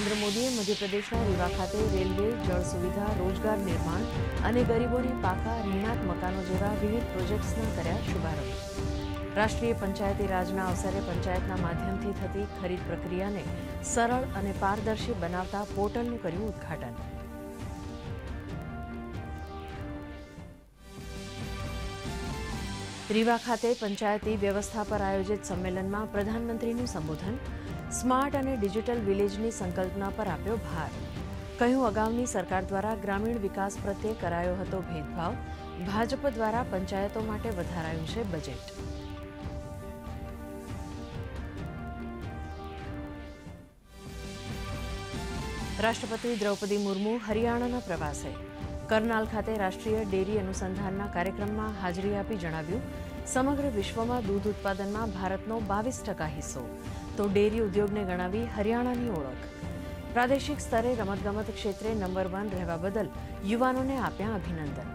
નરેન્દ્ર મોદીએ મધ્યપ્રદેશના રીવા ખાતે રેલવે, જળ સુવિધા, રોજગાર નિર્માણ અને ગરીબોને પાકા રહેણાંક મકાનો જેવા વિવિધ પ્રોજેક્ટ્સના કર્યા શુભારંભ। રાષ્ટ્રીય પંચાયતી રાજના અવસરે પંચાયતના માધ્યમથી થતી ખરીદ પ્રક્રિયાને સરળ અને પારદર્શી બનાવતા પોર્ટલનું કર્યું ઉદ્ઘાટન। રીવા ખાતે પંચાયતી વ્યવસ્થા પર આયોજિત સંમેલનમાં પ્રધાનમંત્રીનું સંબોધન। સ્માર્ટ અને ડિજિટલ વિલેજની સંકલ્પના પર આપ્યો ભાર। કહ્યું, અગાઉની સરકાર દ્વારા ગ્રામીણ વિકાસ પ્રત્યે કરાયો હતો ભેદભાવ। ભાજપ દ્વારા પંચાયતો માટે વધારાયું છે બજેટ। રાષ્ટ્રપતિ દ્રૌપદી મુર્મુ હરિયાણાના પ્રવાસે। કરનાલ ખાતે રાષ્ટ્રીય ડેરી અનુસંધાનના કાર્યક્રમમાં હાજરી આપી જણાવ્યું, સમગ્ર વિશ્વમાં દૂધ ઉત્પાદનમાં ભારતનો 22% હિસ્સો, તો ડેરી ઉદ્યોગને ગણાવી હરિયાણાની ઓળખ। પ્રાદેશિક સ્તરે રમતગમત ક્ષેત્રે નંબર 1 રહેવા બદલ યુવાનોને આપ્યા અભિનંદન।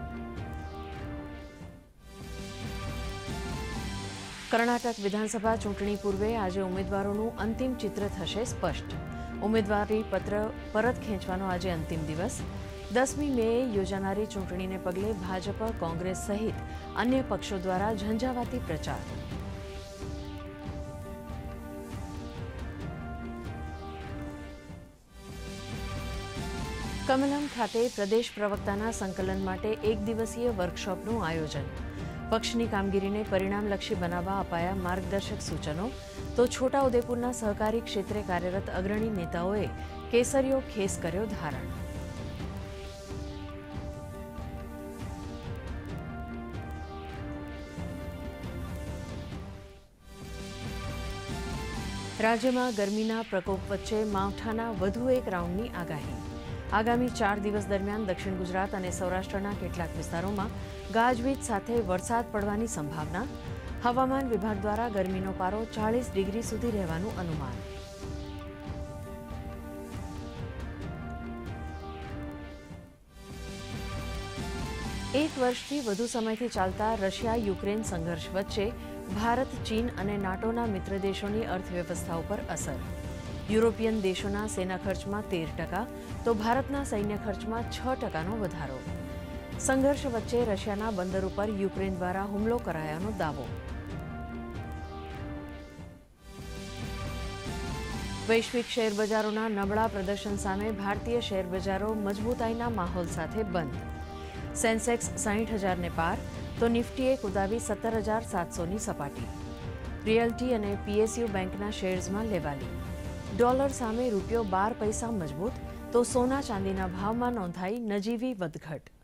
કર્ણાટક વિધાનસભા ચૂંટણી પૂર્વે આજે ઉમેદવારોનું અંતિમ ચિત્ર થશે સ્પષ્ટ। ઉમેદવારી પત્ર પરત ખેંચવાનો આજે અંતિમ દિવસ। 10મી મેએ યોજાનારી ચૂંટણીને પગલે ભાજપ, કોંગ્રેસ સહિત અન્ય પક્ષો દ્વારા ઝંઝાવાતી પ્રચાર। કમલમ ખાતે પ્રદેશ પ્રવક્તાના સંકલન માટે એક દિવસીય વર્કશોપનું આયોજન। પક્ષની કામગીરીને પરિણામલક્ષી બનાવવા અપાયા માર્ગદર્શક સૂચનો, તો છોટાઉદેપુરના સહકારી ક્ષેત્રે કાર્યરત અગ્રણી નેતાઓએ કેસરીયો ખેસ કર્યો ધારણ। રાજ્યમાં ગરમીના પ્રકોપ વચ્ચે માવઠાના વધુ એક રાઉન્ડની આગાહી। આગામી 4 દિવસ દરમિયાન દક્ષિણ ગુજરાત અને સૌરાષ્ટ્રના કેટલાક વિસ્તારોમાં ગાજવીજ સાથે વરસાદ પડવાની સંભાવના। હવામાન વિભાગ દ્વારા ગરમીનો પારો 40 ડિગ્રી સુધી રહેવાનું અનુમાન। એક વર્ષથી વધુ સમયથી ચાલતા રશિયા યુક્રેન સંઘર્ષ વચ્ચે ભારત, ચીન અને નાટોના મિત્ર દેશોની અર્થવ્યવસ્થા ઉપર અસર। યુરોપિયન દેશોના સેના ખર્ચમાં 13%, તો ભારતના સૈન્ય ખર્ચમાં 6%નો વધારો। સંઘર્ષ વચ્ચે રશિયાના બંદર ઉપર યુક્રેન દ્વારા હુમલો કરાયાનો દાવો। વૈશ્વિક શેરબજારોના નબળા પ્રદર્શન સામે ભારતીય શેરબજારો મજબૂતાઈના માહોલ સાથે બંધ। સેન્સેક્સ 60,000ને પાર, તો નિફ્ટીએ કુદાવી 17,700ની સપાટી। રિયલ્ટી અને પીએસયુ બેંકના શેર્સમાં લેવાલી। ડોલર સામે રૂપિયો 12 પૈસા મજબૂત, તો સોના ચાંદીના ભાવમાં નોંધાઈ નજીવી વધઘટ।